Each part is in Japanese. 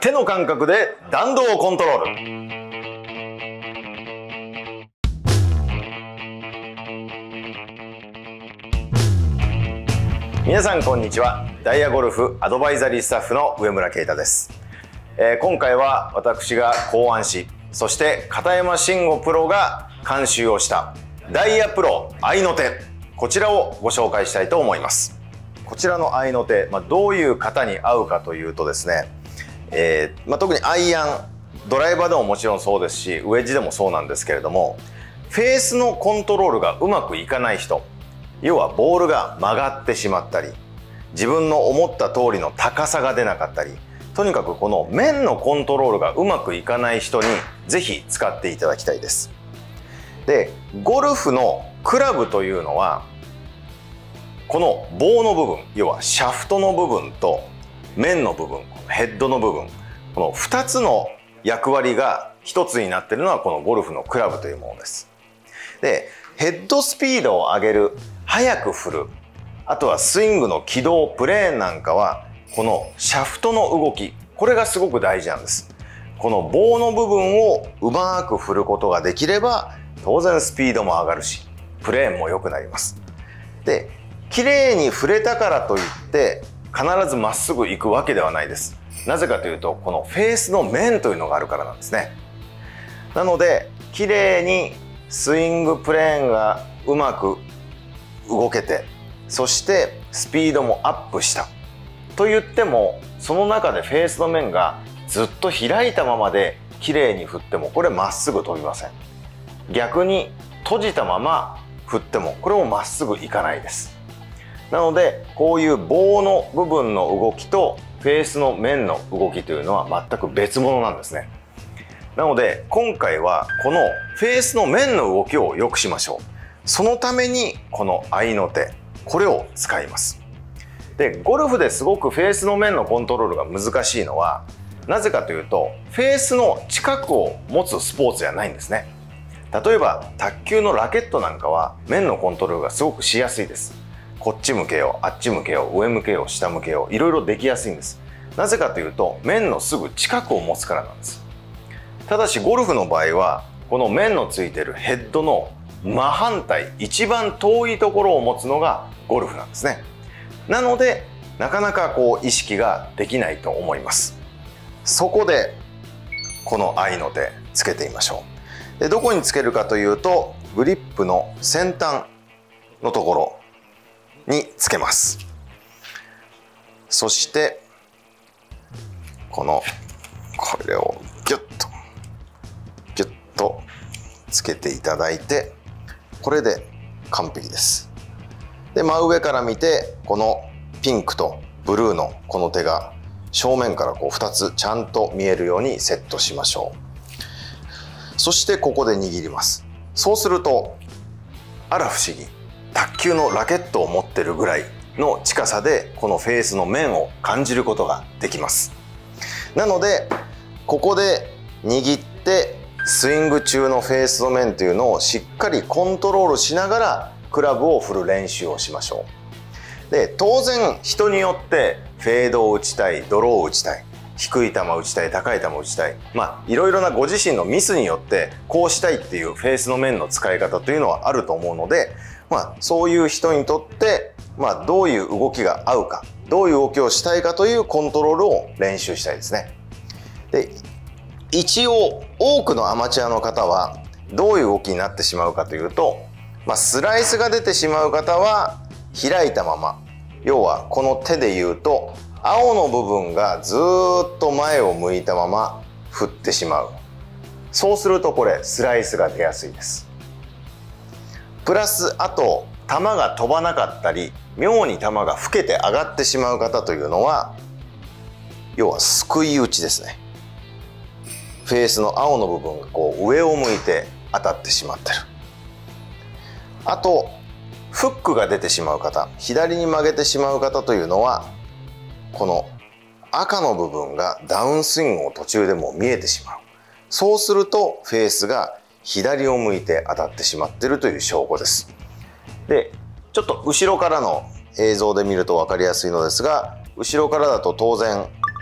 手の感覚で弾道をコントロール。皆さんこんにちは。ダイヤゴルフアドバイザリースタッフの上村啓太です。今回は私が考案し、そして片山慎吾プロが監修をしたダイヤプロ合いの手、こちらをご紹介したいと思います。こちらの合いの手、どういう方に合うかというとですね、特にアイアン、ドライバーでももちろんそうですし、ウェッジでもそうなんですけれども、フェースのコントロールがうまくいかない人、要はボールが曲がってしまったり、自分の思った通りの高さが出なかったり、とにかくこの面のコントロールがうまくいかない人にぜひ使っていただきたいです。で、ゴルフのクラブというのは、この棒の部分、要はシャフトの部分と面の部分、ヘッドの部分、この2つの役割が1つになっているのはこのゴルフのクラブというものです。で、ヘッドスピードを上げる、速く振る、あとはスイングの軌道、プレーンなんかはこのシャフトの動き、これがすごく大事なんです。この棒の部分をうまく振ることができれば、当然スピードも上がるし、プレーンも良くなります。で、綺麗に振れたからといって必ずまっすぐ行くわけではないです。なぜかというと、このフェースの面というのがあるからなんですね。なので綺麗にスイングプレーンがうまく動けて、そしてスピードもアップしたと言っても、その中でフェースの面がずっと開いたままで綺麗に振ってもこれまっすぐ飛びません。逆に閉じたまま振ってもこれもまっすぐいかないです。なのでこういう棒の部分の動きとフェースの面の動きというのは全く別物なんですね。なので今回はこのフェースの面の動きを良くしましょう。そのためにこの合いの手、これを使います。で、ゴルフですごくフェースの面のコントロールが難しいのはなぜかというと、フェースの近くを持つスポーツじゃないんですね。例えば卓球のラケットなんかは面のコントロールがすごくしやすいです。こっち向けよう、あっち向けよう、上向けよう、下向けよう、いろいろできやすいんです。なぜかというと、面のすぐ近くを持つからなんです。ただしゴルフの場合はこの面のついているヘッドの真反対、一番遠いところを持つのがゴルフなんですね。なのでなかなか意識ができないと思います。そこでこの合いの手つけてみましょう。で、どこにつけるかというと、グリップの先端のところにつけます。そしてこれをギュッとつけていただいて、これで完璧です。で、真上から見てこのピンクとブルーのこの手が正面から2つちゃんと見えるようにセットしましょう。そしてここで握ります。そうするとあら不思議、卓球のラケットを持ってるぐらいの近さでこのフェースの面を感じることができます。なのでここで握ってスイング中のフェースの面というのをしっかりコントロールしながらクラブを振る練習をしましょう。で、当然人によってフェードを打ちたい、ドローを打ちたい、低い球打ちたい、高い球打ちたい、いろいろなご自身のミスによってこうしたいっていうフェースの面の使い方というのはあると思うので、そういう人にとってどういう動きが合うか、どういう動きをしたいかというコントロールを練習したいですね。で、一応多くのアマチュアの方はどういう動きになってしまうかというと、スライスが出てしまう方は開いたまま、要はこの手で言うと青の部分がずっと前を向いたまま振ってしまう。そうするとこれスライスが出やすいです。プラスあと球が飛ばなかったり、妙に球が老けて上がってしまう方というのは、要はすくい打ちですね。フェースの青の部分が上を向いて当たってしまってる。あとフックが出てしまう方、左に曲げてしまう方というのは、この赤の部分がダウンスイングを途中でも見えてしまう。そうするとフェースが左を向いて当たってしまっているという証拠です。で、ちょっと後ろからの映像で見ると分かりやすいのですが、後ろからだと当然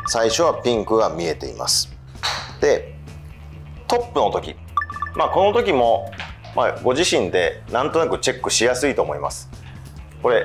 最初はピンクが見えています。でトップの時、この時も、ご自身でなんとなくチェックしやすいと思います。これ、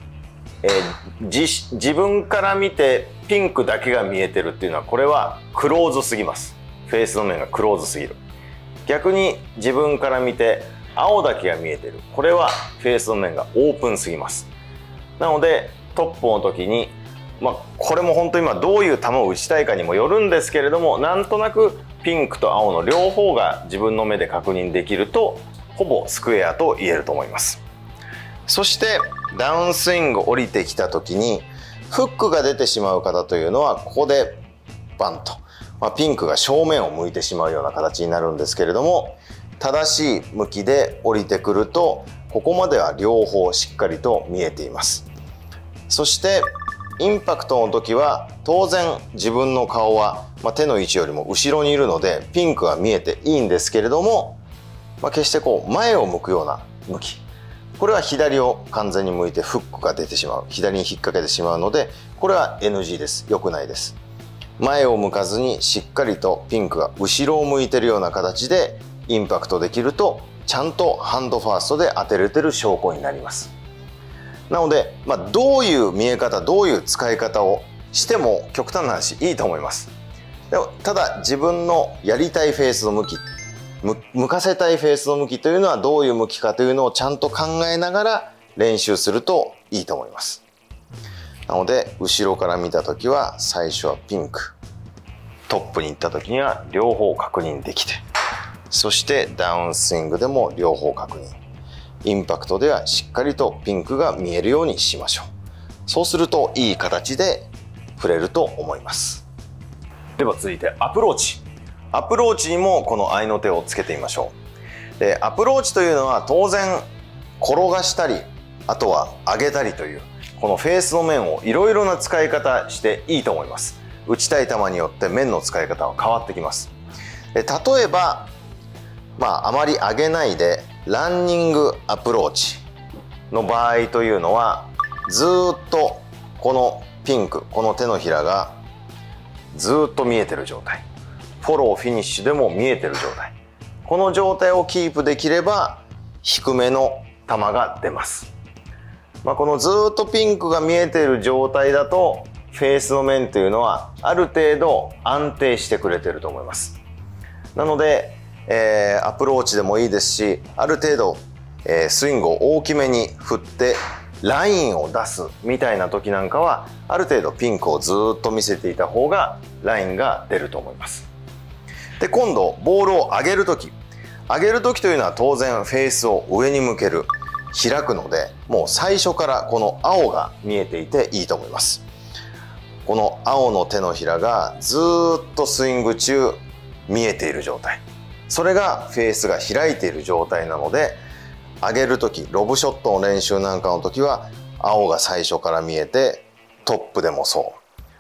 自分から見てピンクだけが見えてるっていうのは、これはクローズすぎます。フェースの面がクローズすぎる。逆に自分から見て青だけが見えてる、これはフェースの面がオープンすぎます。なのでトップの時に、これも本当に今どういう球を打ちたいかにもよるんですけれども、なんとなくピンクと青の両方が自分の目で確認できると、ほぼスクエアと言えると思います。そしてダウンスイング降りてきた時にフックが出てしまう方というのは、ここでバンと、ピンクが正面を向いてしまうような形になるんですけれども、正しい向きで降りてくると、ここまでは両方しっかりと見えています。そしてインパクトの時は当然自分の顔は、手の位置よりも後ろにいるのでピンクが見えていいんですけれども、決して前を向くような向き、これは左を完全に向いてフックが出てしまう、左に引っ掛けてしまうので、これは NG です。良くないです。前を向かずにしっかりとピンクが後ろを向いてるような形でインパクトできると、ちゃんとハンドファーストで当てれてる証拠になります。なので、どういう見え方、どういう使い方をしても極端な話いいと思います。でもただ自分のやりたいフェースの向き、向かせたいフェースの向きというのはどういう向きかというのをちゃんと考えながら練習するといいと思います。なので後ろから見た時は最初はピンク、トップに行った時には両方確認できて、そしてダウンスイングでも両方確認、インパクトではしっかりとピンクが見えるようにしましょう。そうするといい形で振れると思います。では続いてアプローチ。アプローチにもこの合いの手をつけてみましょう。でアプローチというのは当然転がしたり、あとは上げたりという、このフェースの面をいろいろな使い方していいと思います。打ちたい球によって面の使い方は変わってきます。で例えば、あまり上げないでランニングアプローチの場合というのは、ずっとこのピンク、この手のひらがずっと見えてる状態、フォローフィニッシュでも見えてる状態、この状態をキープできれば低めの球が出ます。このずっとピンクが見えている状態だとフェースの面というのはある程度安定してくれてると思います。なので、アプローチでもいいですし、ある程度、スイングを大きめに振ってラインを出すみたいな時なんかは、ある程度ピンクをずっと見せていた方がラインが出ると思います。で今度ボールを上げる時というのは当然フェースを上に向ける、開くので、もう最初からこの青が見えていていいと思います。この青の手のひらがずっとスイング中見えている状態、それがフェースが開いている状態なので、上げる時、ロブショットの練習なんかの時は青が最初から見えて、トップでもそう、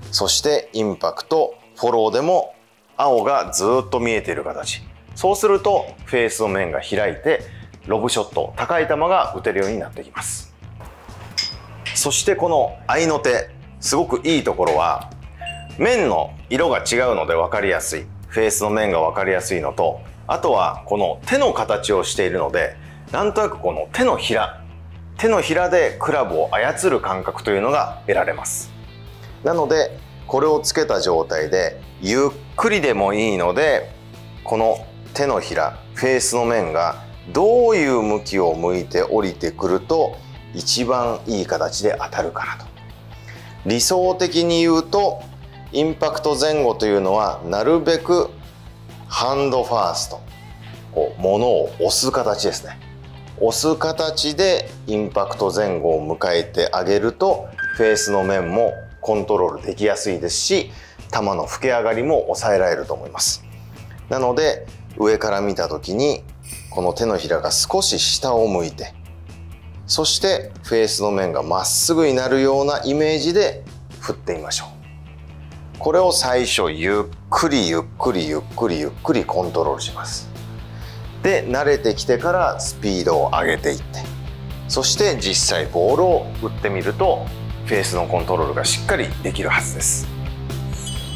そしてインパクト、フォローでも青がずっと見えている形。そうするとフェースの面が開いて、ロブショット、高い球が打てるようになってきます。そしてこの合いの手、すごくいいところは、面の色が違うので分かりやすい、フェースの面が分かりやすいのと、あとはこの手の形をしているので、なんとなくこの手のひらでクラブを操る感覚というのが得られます。なのでこれをつけた状態でゆっくりでもいいので、この手のひら、フェースの面がどういう向きを向いて降りてくると一番いい形で当たるかなと。理想的に言うと、インパクト前後というのはなるべくハンドファースト、物を押す形ですね。押す形でインパクト前後を迎えてあげると、フェースの面もコントロールできやすいですし、球の吹け上がりも抑えられると思います。なので上から見た時にこの手のひらが少し下を向いて、そしてフェースの面がまっすぐになるようなイメージで振ってみましょう。これを最初ゆっくりゆっくりゆっくりゆっくりコントロールします。で慣れてきてからスピードを上げていって、そして実際ボールを打ってみるとフェースのコントロールがしっかりできるはずです。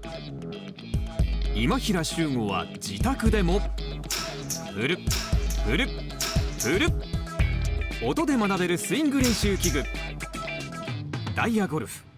今平周吾は自宅でも振る振る振る、音で学べるスイング練習器具、ダイヤゴルフ。